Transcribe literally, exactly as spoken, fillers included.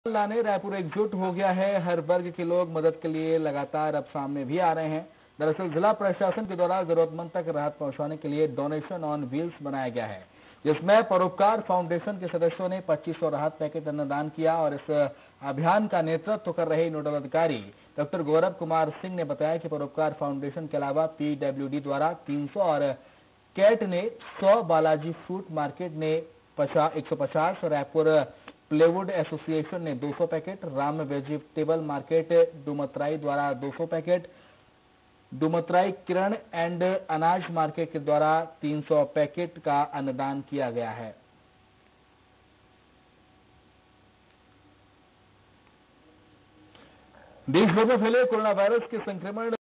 लाने रायपुर एकजुट हो गया है। हर वर्ग के लोग मदद के लिए लगातार अब सामने भी आ रहे हैं। दरअसल जिला प्रशासन के द्वारा जरूरतमंद तक राहत पहुंचाने के लिए डोनेशन ऑन व्हील्स बनाया गया है, जिसमें परोपकार फाउंडेशन के सदस्यों ने पच्चीस सौ राहत पैकेट अन्नदान किया। और इस अभियान का नेतृत्व कर रहे नोडल अधिकारी डॉक्टर गौरव कुमार सिंह ने बताया कि परोपकार फाउंडेशन के अलावा पीडब्ल्यूडी द्वारा तीन सौ और कैट ने सौ, बालाजी फ्रूट मार्केट ने एक सौ पचास, रायपुर प्लेवुड एसोसिएशन ने दो सौ packet, Ram vegetable market Dumtarai द्वारा दो सौ पैकेट, डुमतराई किरण एंड अनाज मार्केट के द्वारा तीन सौ पैकेट का अन्नदान किया गया है। देश भर में फैले कोरोना वायरस के संक्रमण